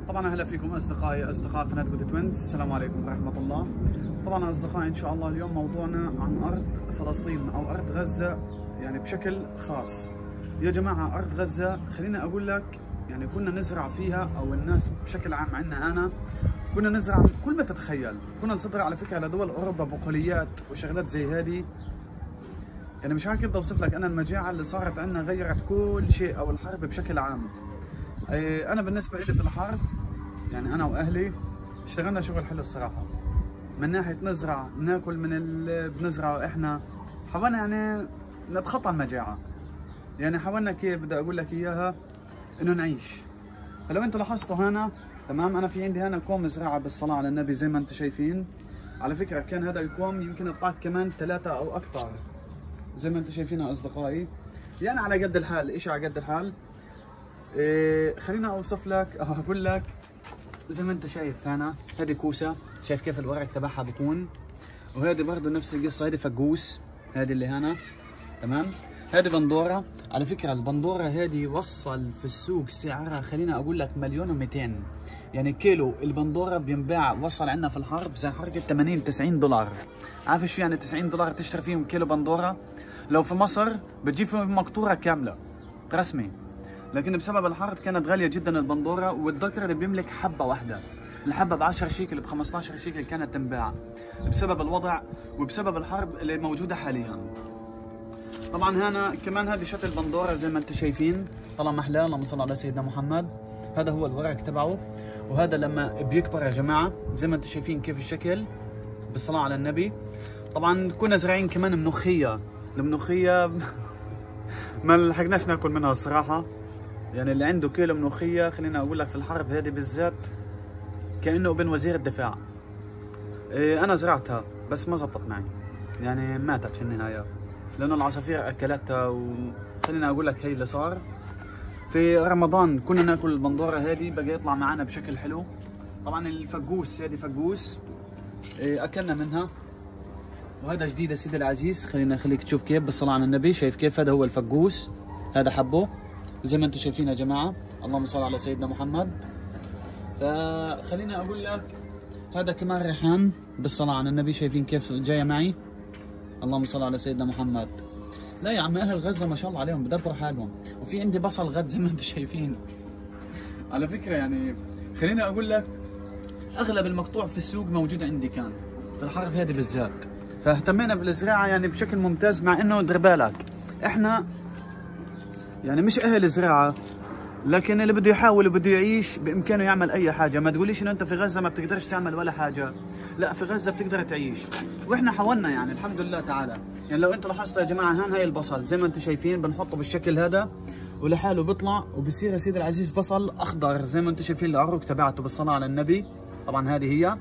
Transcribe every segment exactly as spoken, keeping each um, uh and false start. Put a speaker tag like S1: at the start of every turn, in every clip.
S1: طبعا اهلا فيكم اصدقائي اصدقاء قناه جود توينز. السلام عليكم ورحمه الله. طبعا اصدقائي ان شاء الله اليوم موضوعنا عن ارض فلسطين او ارض غزه يعني بشكل خاص. يا جماعه ارض غزه خليني اقول لك يعني كنا نزرع فيها او الناس بشكل عام عندنا انا كنا نزرع كل ما تتخيل. كنا نصدر على فكره لدول اوروبا بقوليات وشغلات زي هذه. يعني مش عارف كيف بدي اوصف لك انا المجاعه اللي صارت عندنا غيرت كل شيء او الحرب بشكل عام. انا بالنسبه لي في الحرب يعني انا واهلي اشتغلنا شغل حلو الصراحه، من ناحيه نزرع ناكل من اللي بنزرعه احنا، حاولنا يعني نتخطى المجاعه. يعني حاولنا كيف بدي اقول لك اياها انه نعيش. فلو انت لاحظتوا هنا تمام، انا في عندي هنا كوم زراعه بالصلاه على النبي زي ما انتم شايفين. على فكره كان هذا الكوم يمكن يطلع كمان ثلاثه او اكثر زي ما انتم شايفين اصدقائي، يعني على قد الحال، اشي على قد الحال. إيه خليني اوصف لك او اقول لك زي ما انت شايف هنا هذه كوسه، شايف كيف الورق تبعها بكون، وهذه برضه نفس القصه، هذه فقوس هذه اللي هنا تمام. هذه بندوره، على فكره البندوره هذه وصل في السوق سعرها خليني اقول لك مليون ومئتين، يعني كيلو البندوره بينباع وصل عندنا في الحرب زي حركه ثمانين تسعين دولار. عارف شو يعني تسعين دولار تشتري فيهم كيلو بندوره؟ لو في مصر بتجيب فيهم مقطوره كامله رسمي، لكن بسبب الحرب كانت غاليه جدا البندوره. والذكر اللي بيملك حبه واحده، الحبه ب عشرة شيكل ب خمسة عشر شيكل كانت تنباع بسبب الوضع وبسبب الحرب اللي موجوده حاليا. طبعا هنا كمان هذه شكل البندوره زي ما انتم شايفين، طلع محلى، اللهم صل على سيدنا محمد. هذا هو الورق تبعه، وهذا لما بيكبر يا جماعه زي ما انتم شايفين كيف الشكل بالصلاه على النبي. طبعا كنا زارعين كمان منوخيه، المنوخيه ما لحقناش ناكل منها الصراحه. يعني اللي عنده كيلو منوخيه خليني اقول لك في الحرب هذه بالذات كانه ابن وزير الدفاع. إيه انا زرعتها بس ما زبطت معي، يعني ماتت في النهايه لانه العصافير اكلتها. وخليني اقول لك هي اللي صار في رمضان، كنا ناكل البندوره هذه بقى يطلع معنا بشكل حلو. طبعا الفقوس هذه فقوس إيه اكلنا منها، وهذا جديد يا سيدي العزيز. خلينا اخليك تشوف كيف بالصلاه على النبي، شايف كيف هذا هو الفقوس، هذا حبه زي ما انتم شايفين يا جماعه، اللهم صل على سيدنا محمد. فخليني اقول لك هذا كمان ريحان بالصلاه على النبي، شايفين كيف جايه معي، اللهم صل على سيدنا محمد. لا يا عم اهل غزه ما شاء الله عليهم بدبروا حالهم. وفي عندي بصل غد زي ما انتم شايفين. على فكره يعني خليني اقول لك اغلب المقطوع في السوق موجود عندي كان في الحرب هذه بالذات. فاهتمينا بالزراعه يعني بشكل ممتاز، مع انه دير بالك احنا يعني مش اهل زراعه، لكن اللي بده يحاول وبده يعيش بامكانه يعمل اي حاجه. ما تقوليش انه انت في غزه ما بتقدرش تعمل ولا حاجه، لا في غزه بتقدر تعيش. واحنا حاولنا يعني الحمد لله تعالى. يعني لو انتم لاحظتوا يا جماعه هان هاي البصل زي ما انتم شايفين بنحطه بالشكل هذا ولحاله بيطلع وبصير يا سيدي العزيز بصل اخضر زي ما انتم شايفين العروق تبعته بالصلاه على النبي. طبعا هذه هي.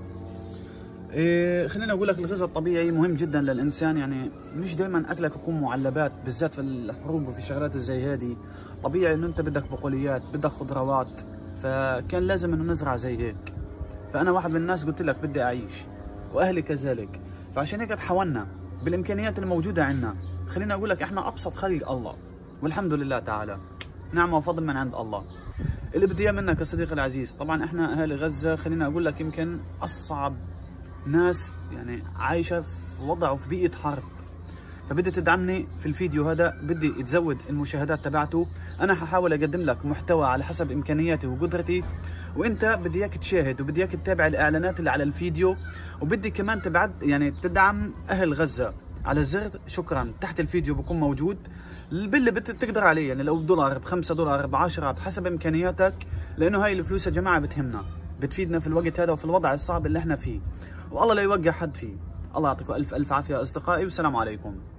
S1: إيه خليني اقول لك الغذاء الطبيعي مهم جدا للانسان، يعني مش دائما اكلك يكون معلبات بالذات في الحروب وفي الشغلات زي هذه. طبيعي انه انت بدك بقوليات بدك خضروات، فكان لازم انه نزرع زي هيك. فانا واحد من الناس قلت لك بدي اعيش واهلي كذلك، فعشان هيك تحاولنا بالامكانيات الموجوده عندنا. خليني اقول لك احنا ابسط خلق الله والحمد لله تعالى، نعمه وفضل من عند الله. اللي بدي اياه منك يا صديقي العزيز، طبعا احنا اهالي غزه خليني اقول لك يمكن اصعب ناس يعني عايشه في وضع وفي بيئه حرب. فبدي تدعمني في الفيديو هذا، بدي تزود المشاهدات تبعته. انا ححاول اقدم لك محتوى على حسب امكانياتي وقدرتي، وانت بدي اياك تشاهد وبدي اياك تتابع الاعلانات اللي على الفيديو، وبدي كمان تبعد يعني تدعم اهل غزه على زر شكرا تحت الفيديو بكون موجود باللي بتقدر عليه، يعني لو بدولار بخمسة دولار بعشرة بحسب امكانياتك، لانه هاي الفلوس يا جماعه بتهمنا بتفيدنا في الوقت هذا وفي الوضع الصعب اللي احنا فيه، والله لا يوقع حد فيه. الله يعطيكم الف الف عافيه اصدقائي، والسلام عليكم.